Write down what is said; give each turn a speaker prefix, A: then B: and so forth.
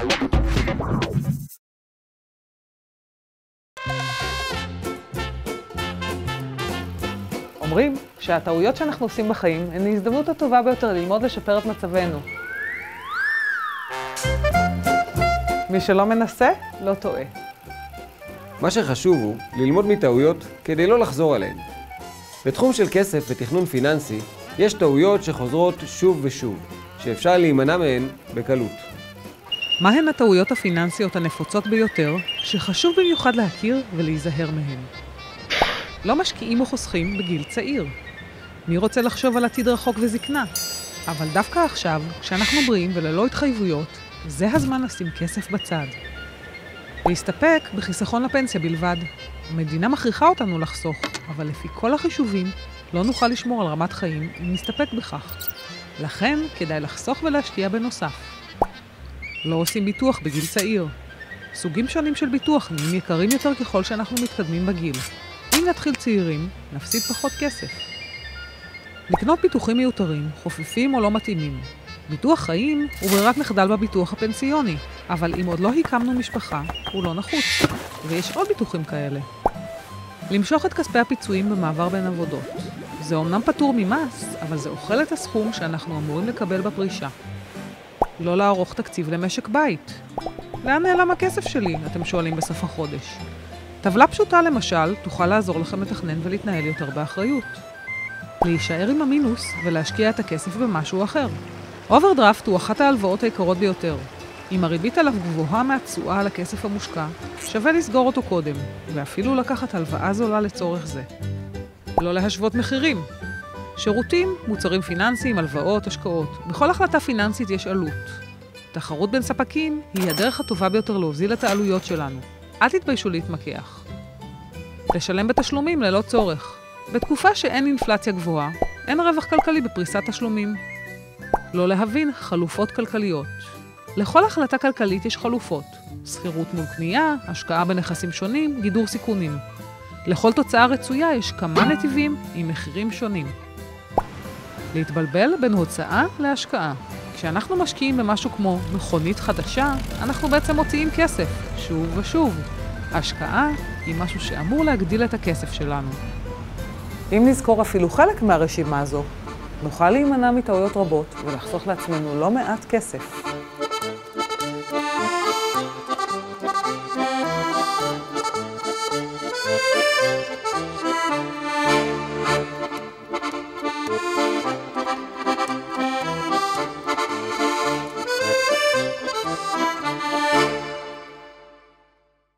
A: אומרים שהטעויות שאנחנו עושים בחיים הן ההזדמנות הטובה ביותר ללמוד לשפר את מצבנו. מי שלא מנסה, לא טועה.
B: מה שחשוב הוא ללמוד מטעויות כדי לא לחזור עליהן. בתחום של כסף ותכנון פיננסי, יש טעויות שחוזרות שוב ושוב, שאפשר להימנע מהן בקלות.
A: מהן הטעויות הפיננסיות הנפוצות ביותר, שחשוב במיוחד להכיר ולהיזהר מהן? לא משקיעים או חוסכים בגיל צעיר. מי רוצה לחשוב על עתיד רחוק וזקנה? אבל דווקא עכשיו, כשאנחנו בריאים וללא התחייבויות, זה הזמן לשים כסף בצד. להסתפק בחיסכון לפנסיה בלבד. המדינה מכריחה אותנו לחסוך, אבל לפי כל החישובים לא נוכל לשמור על רמת חיים אם נסתפק בכך. לכן כדאי לחסוך ולהשקיע בנוסף. לא עושים ביטוח בגיל צעיר. סוגים שונים של ביטוח נהיים יקרים יותר ככל שאנחנו מתקדמים בגיל. אם נתחיל צעירים, נפסיד פחות כסף. לקנות ביטוחים מיותרים, חופפים או לא מתאימים. ביטוח חיים הוא ברירת מחדל בביטוח הפנסיוני, אבל אם עוד לא הקמנו משפחה, הוא לא נחוץ, ויש עוד ביטוחים כאלה. למשוך את כספי הפיצויים במעבר בין עבודות. זה אומנם פטור ממס, אבל זה אוכל את הסכום שאנחנו אמורים לקבל בפרישה. לא לערוך תקציב למשק בית. לאן נעלם הכסף שלי, אתם שואלים בסוף החודש. טבלה פשוטה למשל תוכל לעזור לכם לתכנן ולהתנהל יותר באחריות. להישאר עם המינוס ולהשקיע את הכסף במשהו אחר. אוברדרפט הוא אחת ההלוואות היקרות ביותר. אם הריבית עליו גבוהה מהתשואה על הכסף המושקע, שווה לסגור אותו קודם, ואפילו לקחת הלוואה זולה לצורך זה. לא להשוות מחירים. שירותים, מוצרים פיננסיים, הלוואות, השקעות. בכל החלטה פיננסית יש עלות. תחרות בין ספקים היא הדרך הטובה ביותר להוזיל את העלויות שלנו. אל תתביישו להתמקח. לשלם בתשלומים ללא צורך. בתקופה שאין אינפלציה גבוהה, אין רווח כלכלי בפריסת תשלומים. לא להבין חלופות כלכליות. לכל החלטה כלכלית יש חלופות. שכירות מול קנייה, השקעה בנכסים שונים, גידור סיכונים. לכל תוצאה רצויה יש כמה נתיבים עם מחירים שונים. להתבלבל בין הוצאה להשקעה. כשאנחנו משקיעים במשהו כמו מכונית חדשה, אנחנו בעצם מוציאים כסף, שוב ושוב. ההשקעה היא משהו שאמור להגדיל את הכסף שלנו. אם נזכור אפילו חלק מהרשימה הזו, נוכל להימנע מטעויות רבות ולחסוך לעצמנו לא מעט כסף.